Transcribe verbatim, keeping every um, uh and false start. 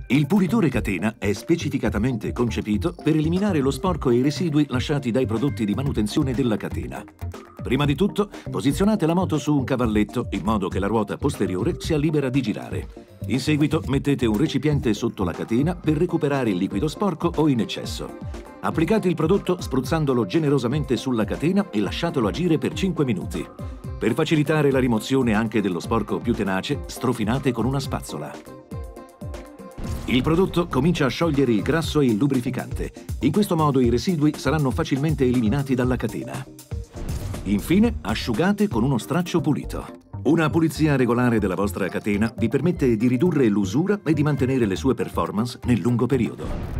Il pulitore catena è specificatamente concepito per eliminare lo sporco e i residui lasciati dai prodotti di manutenzione della catena. Prima di tutto, posizionate la moto su un cavalletto in modo che la ruota posteriore sia libera di girare. In seguito mettete un recipiente sotto la catena per recuperare il liquido sporco o in eccesso. Applicate il prodotto spruzzandolo generosamente sulla catena e lasciatelo agire per cinque minuti. Per facilitare la rimozione anche dello sporco più tenace, strofinate con una spazzola. Il prodotto comincia a sciogliere il grasso e il lubrificante. In questo modo i residui saranno facilmente eliminati dalla catena. Infine, asciugate con uno straccio pulito. Una pulizia regolare della vostra catena vi permette di ridurre l'usura e di mantenere le sue performance nel lungo periodo.